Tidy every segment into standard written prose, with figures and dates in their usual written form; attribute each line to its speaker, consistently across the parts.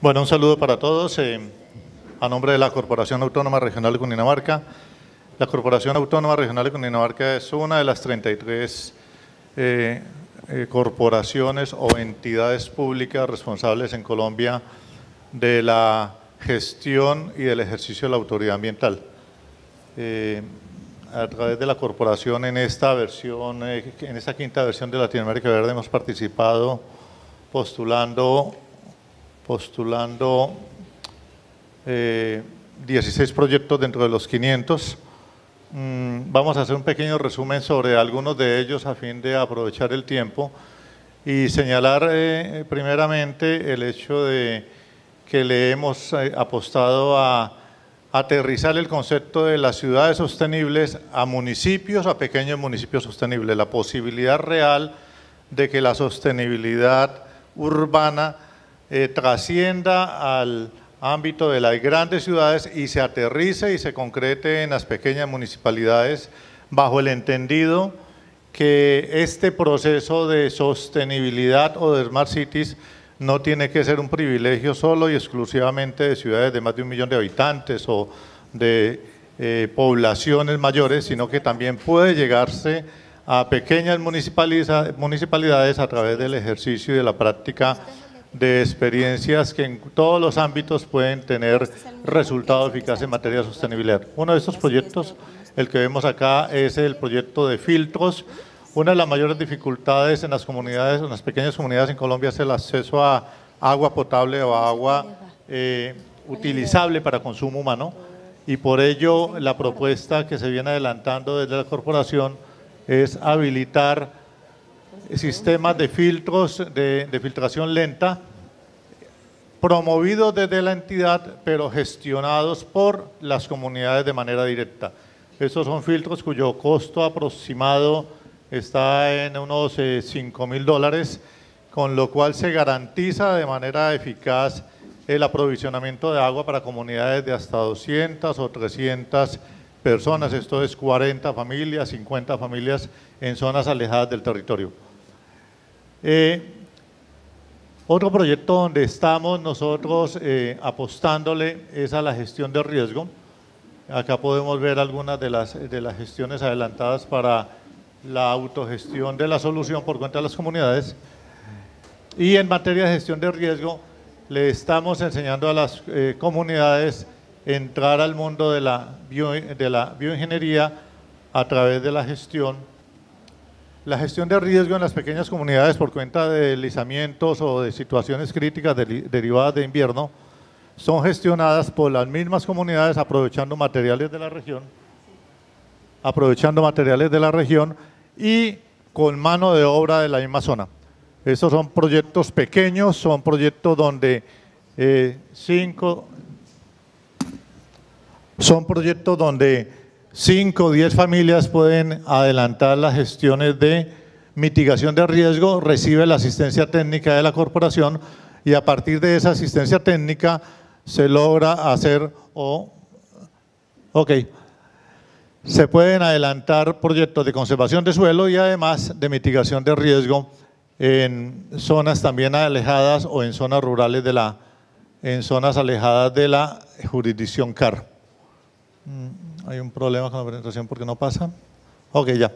Speaker 1: Bueno, un saludo para todos. A nombre de la Corporación Autónoma Regional de Cundinamarca. La Corporación Autónoma Regional de Cundinamarca es una de las 33 corporaciones o entidades públicas responsables en Colombia de la gestión y del ejercicio de la autoridad ambiental. A través de la corporación en esta versión, en esta quinta versión de Latinoamérica Verde hemos participado postulando 16 proyectos dentro de los 500. Vamos a hacer un pequeño resumen sobre algunos de ellos a fin de aprovechar el tiempo y señalar primeramente el hecho de que le hemos apostado a aterrizar el concepto de las ciudades sostenibles a municipios, a pequeños municipios sostenibles, la posibilidad real de que la sostenibilidad urbana trascienda al ámbito de las grandes ciudades y se aterrice y se concrete en las pequeñas municipalidades bajo el entendido que este proceso de sostenibilidad o de Smart Cities no tiene que ser un privilegio solo y exclusivamente de ciudades de más de 1 millón de habitantes o de poblaciones mayores, sino que también puede llegarse a pequeñas municipalidades a través del ejercicio y de la práctica de experiencias que en todos los ámbitos pueden tener resultados eficaces en materia de sostenibilidad. Uno de estos proyectos, el que vemos acá, es el proyecto de filtros. Una de las mayores dificultades en las comunidades, en las pequeñas comunidades en Colombia, es el acceso a agua potable o a agua utilizable para consumo humano, y por ello la propuesta que se viene adelantando desde la corporación es habilitar sistemas de filtros de filtración lenta promovidos desde la entidad pero gestionados por las comunidades de manera directa. Estos son filtros cuyo costo aproximado está en unos $5.000, con lo cual se garantiza de manera eficaz el aprovisionamiento de agua para comunidades de hasta 200 o 300 personas, esto es 40 familias, 50 familias en zonas alejadas del territorio. Otro proyecto donde estamos nosotros apostándole es a la gestión de riesgo. Acá podemos ver algunas de las gestiones adelantadas para la autogestión de la solución por cuenta de las comunidades. Y en materia de gestión de riesgo, le estamos enseñando a las comunidades entrar al mundo de la bioingeniería a través de la gestión. La gestión de riesgo en las pequeñas comunidades por cuenta de deslizamientos o de situaciones críticas derivadas de invierno son gestionadas por las mismas comunidades aprovechando materiales de la región y con mano de obra de la misma zona. Estos son proyectos pequeños, son proyectos donde 5 o 10 familias pueden adelantar las gestiones de mitigación de riesgo, recibe la asistencia técnica de la corporación y a partir de esa asistencia técnica se logra hacer se pueden adelantar proyectos de conservación de suelo y además de mitigación de riesgo en zonas también alejadas o en zonas rurales en zonas alejadas de la jurisdicción CAR. Hay un problema con la presentación porque no pasa. Ok, ya.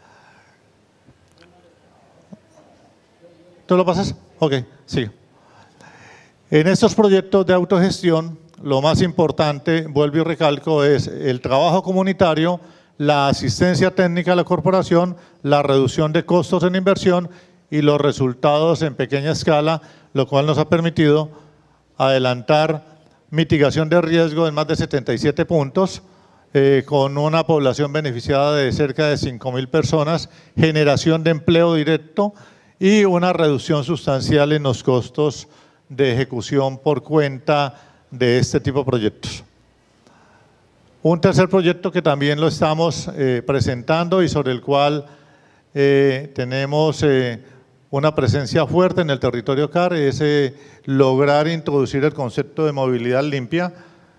Speaker 1: ¿Tú lo pasas? Ok, sí. En estos proyectos de autogestión, lo más importante, vuelvo y recalco, es el trabajo comunitario, la asistencia técnica a la corporación, la reducción de costos en inversión y los resultados en pequeña escala, lo cual nos ha permitido adelantar mitigación de riesgo en más de 77 puntos, con una población beneficiada de cerca de 5.000 personas, generación de empleo directo y una reducción sustancial en los costos de ejecución por cuenta de este tipo de proyectos. Un tercer proyecto que también lo estamos presentando y sobre el cual tenemos una presencia fuerte en el territorio CAR es lograr introducir el concepto de movilidad limpia.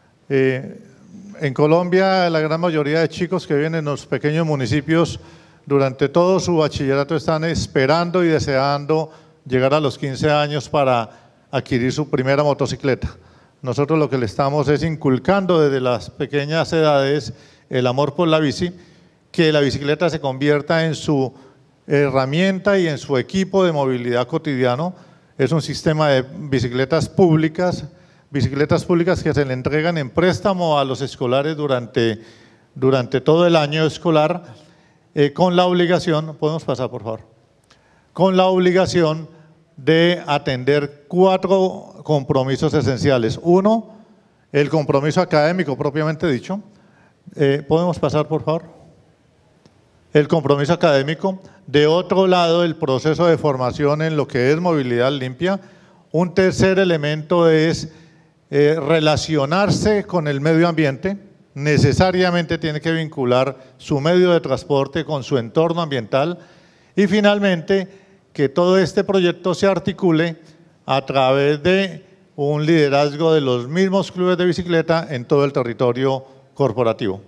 Speaker 1: En Colombia, la gran mayoría de chicos que viven en los pequeños municipios durante todo su bachillerato están esperando y deseando llegar a los 15 años para adquirir su primera motocicleta. Nosotros lo que le estamos es inculcando desde las pequeñas edades el amor por la bici, que la bicicleta se convierta en su herramienta y en su equipo de movilidad cotidiano. Es un sistema de bicicletas públicas que se le entregan en préstamo a los escolares durante todo el año escolar, con la obligación, ¿podemos pasar por favor? Con la obligación de atender 4 compromisos esenciales. 1, el compromiso académico propiamente dicho. ¿Podemos pasar por favor? El compromiso académico. De otro lado, el proceso de formación en lo que es movilidad limpia. Un tercer elemento es relacionarse con el medio ambiente. Necesariamente tiene que vincular su medio de transporte con su entorno ambiental. Y finalmente, que todo este proyecto se articule a través de un liderazgo de los mismos clubes de bicicleta en todo el territorio corporativo.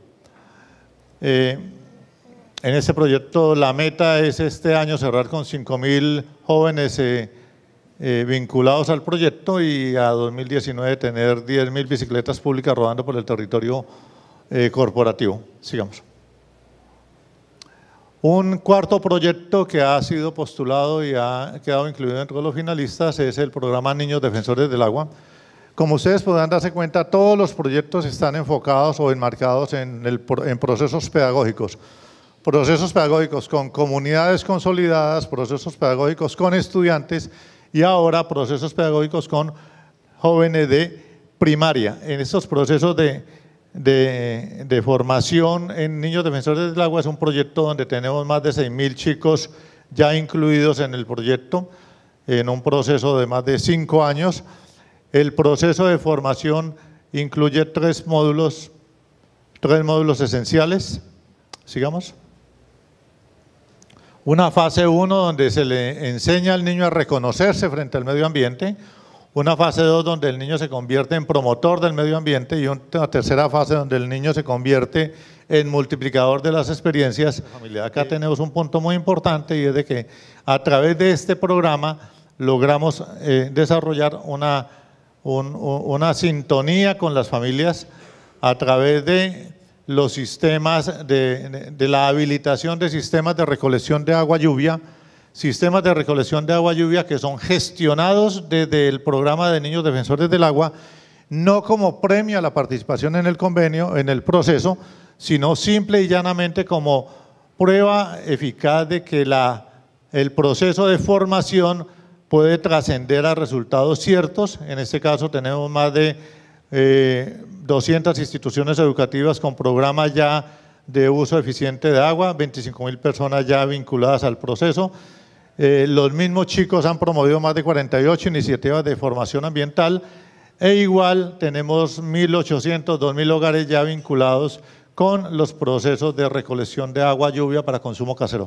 Speaker 1: En este proyecto la meta es este año cerrar con 5.000 jóvenes vinculados al proyecto y a 2019 tener 10.000 bicicletas públicas rodando por el territorio corporativo. Sigamos. Un cuarto proyecto que ha sido postulado y ha quedado incluido dentro de los finalistas es el programa Niños Defensores del Agua. Como ustedes podrán darse cuenta, todos los proyectos están enfocados o enmarcados en procesos pedagógicos. Procesos pedagógicos con comunidades consolidadas, procesos pedagógicos con estudiantes y ahora procesos pedagógicos con jóvenes de primaria. En estos procesos de formación en Niños Defensores del Agua es un proyecto donde tenemos más de 6.000 chicos ya incluidos en el proyecto, en un proceso de más de 5 años. El proceso de formación incluye 3 módulos esenciales. Sigamos. Una fase 1 donde se le enseña al niño a reconocerse frente al medio ambiente, una fase 2 donde el niño se convierte en promotor del medio ambiente y una tercera fase donde el niño se convierte en multiplicador de las experiencias. Acá tenemos un punto muy importante y es de que a través de este programa logramos desarrollar una sintonía con las familias a través de los sistemas de la habilitación de sistemas de recolección de agua lluvia, que son gestionados desde el programa de Niños Defensores del Agua, no como premio a la participación en el convenio, en el proceso, sino simple y llanamente como prueba eficaz de que el proceso de formación puede trascender a resultados ciertos. En este caso tenemos más de 200 instituciones educativas con programas ya de uso eficiente de agua, 25.000 personas ya vinculadas al proceso. Los mismos chicos han promovido más de 48 iniciativas de formación ambiental e igual tenemos 1.800, 2.000 hogares ya vinculados con los procesos de recolección de agua lluvia para consumo casero.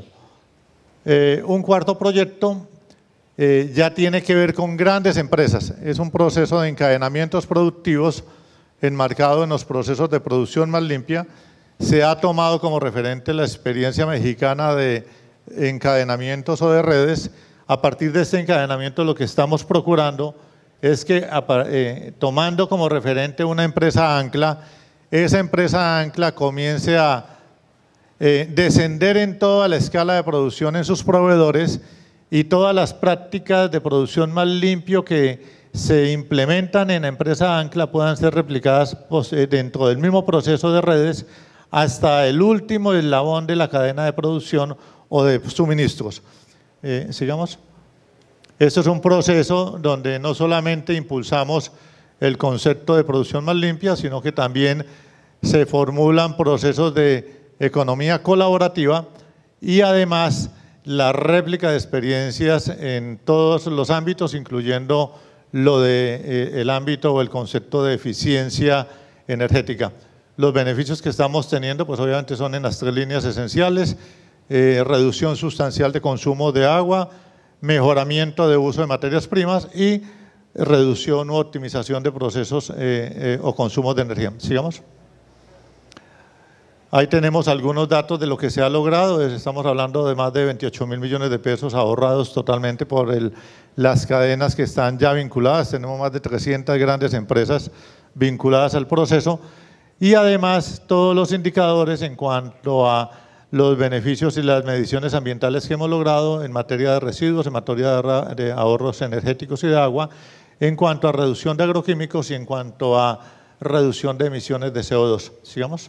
Speaker 1: Un cuarto proyecto ya tiene que ver con grandes empresas. Es un proceso de encadenamientos productivos enmarcado en los procesos de producción más limpia. Se ha tomado como referente la experiencia mexicana de encadenamientos o de redes. A partir de este encadenamiento lo que estamos procurando es que tomando como referente una empresa ancla, esa empresa ancla comience a descender en toda la escala de producción en sus proveedores y todas las prácticas de producción más limpio que se implementan en la empresa ancla puedan ser replicadas dentro del mismo proceso de redes hasta el último eslabón de la cadena de producción o de suministros. Sigamos. Esto es un proceso donde no solamente impulsamos el concepto de producción más limpia, sino que también se formulan procesos de economía colaborativa y además la réplica de experiencias en todos los ámbitos, incluyendo lo del ámbito o el concepto de eficiencia energética. Los beneficios que estamos teniendo, pues obviamente son en las 3 líneas esenciales: reducción sustancial de consumo de agua, mejoramiento de uso de materias primas y reducción u optimización de procesos o consumos de energía. Sigamos. Ahí tenemos algunos datos de lo que se ha logrado. Estamos hablando de más de 28.000 millones de pesos ahorrados totalmente por las cadenas que están ya vinculadas. Tenemos más de 300 grandes empresas vinculadas al proceso y además todos los indicadores en cuanto a los beneficios y las mediciones ambientales que hemos logrado en materia de residuos, en materia de ahorros energéticos y de agua, en cuanto a reducción de agroquímicos y en cuanto a reducción de emisiones de CO2. Sigamos.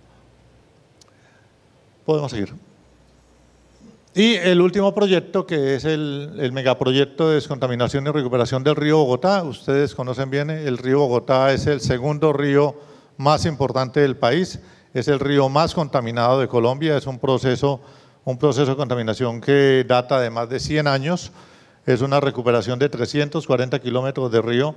Speaker 1: Podemos seguir. Y el último proyecto, que es el megaproyecto de descontaminación y recuperación del río Bogotá. Ustedes conocen bien, el río Bogotá es el segundo río más importante del país, es el río más contaminado de Colombia, es un proceso de contaminación que data de más de 100 años, es una recuperación de 340 kilómetros de río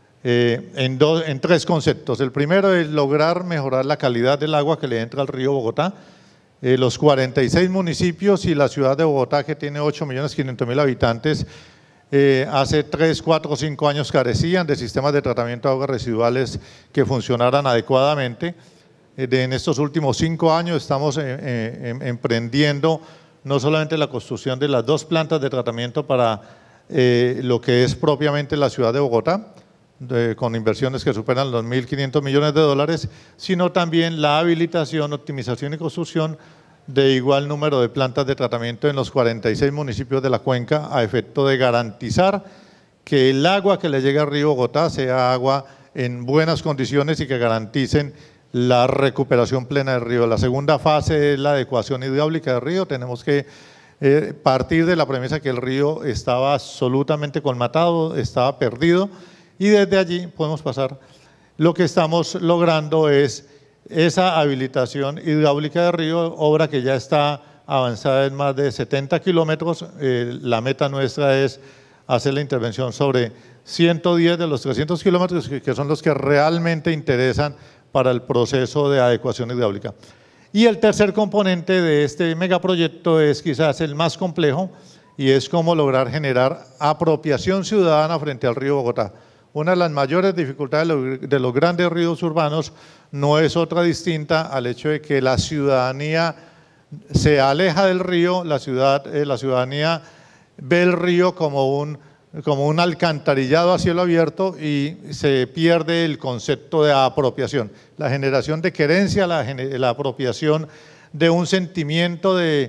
Speaker 1: en tres conceptos. El primero es lograr mejorar la calidad del agua que le entra al río Bogotá. Los 46 municipios y la ciudad de Bogotá, que tiene 8.500.000 habitantes, hace 3, 4, 5 años carecían de sistemas de tratamiento de aguas residuales que funcionaran adecuadamente. En estos últimos 5 años estamos emprendiendo no solamente la construcción de las 2 plantas de tratamiento para lo que es propiamente la ciudad de Bogotá, con inversiones que superan los 1.500 millones de dólares, sino también la habilitación, optimización y construcción de igual número de plantas de tratamiento en los 46 municipios de la cuenca, a efecto de garantizar que el agua que le llegue al río Bogotá sea agua en buenas condiciones y que garanticen la recuperación plena del río. La segunda fase es la adecuación hidráulica del río. Tenemos que partir de la premisa que el río estaba absolutamente colmatado, estaba perdido, y desde allí podemos pasar. Lo que estamos logrando es esa habilitación hidráulica del río, obra que ya está avanzada en más de 70 kilómetros. La meta nuestra es hacer la intervención sobre 110 de los 300 kilómetros, que son los que realmente interesan para el proceso de adecuación hidráulica. Y el tercer componente de este megaproyecto es quizás el más complejo, y es cómo lograr generar apropiación ciudadana frente al río Bogotá. Una de las mayores dificultades de los grandes ríos urbanos no es otra distinta al hecho de que la ciudadanía se aleja del río, la ciudadanía ve el río como un alcantarillado a cielo abierto y se pierde el concepto de apropiación. La generación de querencia, la apropiación de un sentimiento de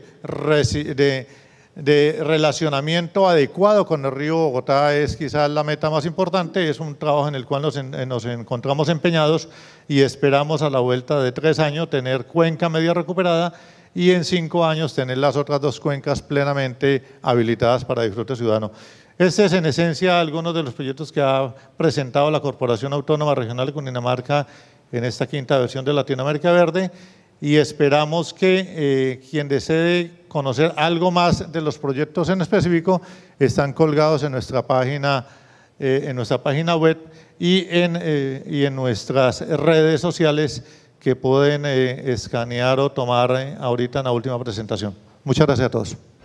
Speaker 1: relacionamiento adecuado con el río Bogotá es quizás la meta más importante. Es un trabajo en el cual nos encontramos empeñados y esperamos a la vuelta de 3 años tener cuenca media recuperada y en 5 años tener las otras 2 cuencas plenamente habilitadas para disfrute ciudadano. Este es en esencia algunos de los proyectos que ha presentado la Corporación Autónoma Regional de Cundinamarca en esta 5ª versión de Latinoamérica Verde, y esperamos que quien desee conocer algo más de los proyectos en específico están colgados en nuestra página web y en nuestras redes sociales, que pueden escanear o tomar ahorita en la última presentación. Muchas gracias a todos.